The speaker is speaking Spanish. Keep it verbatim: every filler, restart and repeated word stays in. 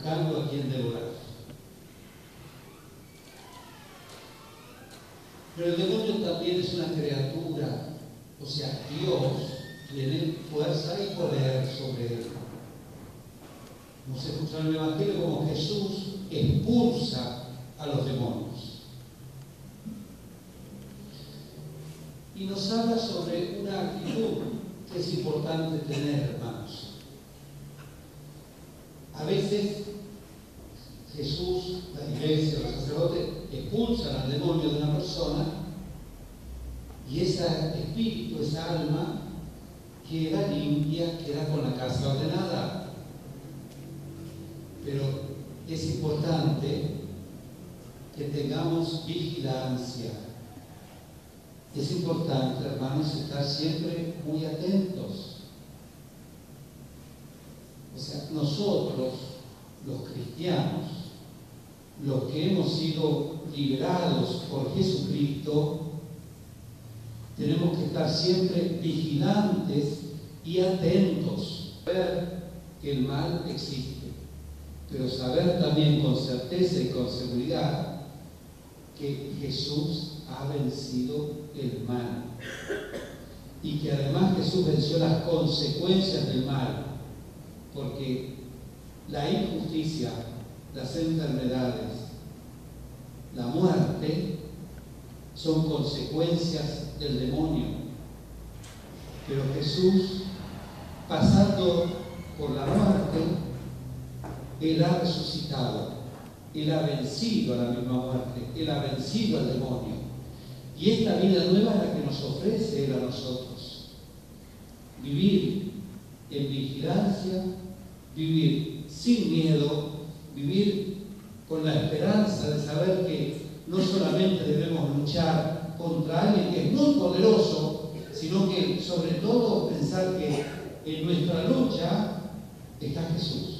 buscando a quien devorar. Pero el demonio también es una criatura, o sea, Dios tiene fuerza y poder sobre él. Nos escucha en el Evangelio como Jesús expulsa a los demonios. Y nos habla sobre una actitud que es importante tener, hermanos. A veces Jesús, la iglesia, los sacerdotes expulsan al demonio de una persona y ese espíritu, esa alma, queda limpia, queda con la casa ordenada. Pero es importante que tengamos vigilancia. Es importante, hermanos, estar siempre muy atentos. O sea, nosotros, los cristianos, los que hemos sido liberados por Jesucristo, tenemos que estar siempre vigilantes y atentos. Saber que el mal existe, pero saber también con certeza y con seguridad que Jesús ha vencido el mal y que además Jesús venció las consecuencias del mal, porque la injusticia, las enfermedades, la muerte son consecuencias del demonio. Pero Jesús, pasando por la muerte, Él ha resucitado, Él ha vencido a la misma muerte, Él ha vencido al demonio. Y esta vida nueva es la que nos ofrece Él a nosotros. Vivir en vigilancia, vivir sin miedo, vivir con la esperanza de saber que no solamente debemos luchar contra alguien que es muy poderoso, sino que sobre todo pensar que en nuestra lucha está Jesús.